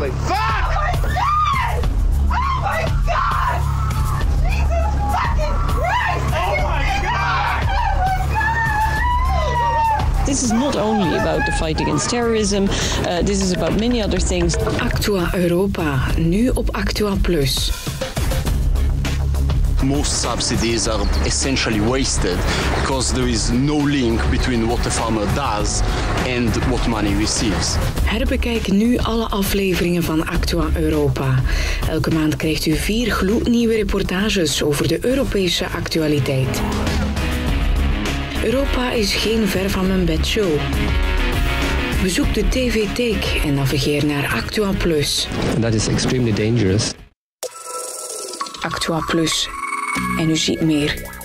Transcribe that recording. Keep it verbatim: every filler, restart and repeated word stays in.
Holy fuck! Oh my god! Oh my god! Jesus fucking Christ! Oh my god! Oh my god! This is not only about the fight against terrorism, uh, this is about many other things. Actua Europa, nu op Actua Plus. Most subsidies are essentially wasted because there is no link between what the farmer does and what money receives. Herbekijk nu alle afleveringen van Actua Europa. Elke maand krijgt u vier gloednieuwe reportages over de Europese actualiteit. Europa is geen ver van mijn bed show. Bezoek de T V-teek en navigeer naar Actua Plus. And that is extremely dangerous. Actua Plus. En u ziet meer.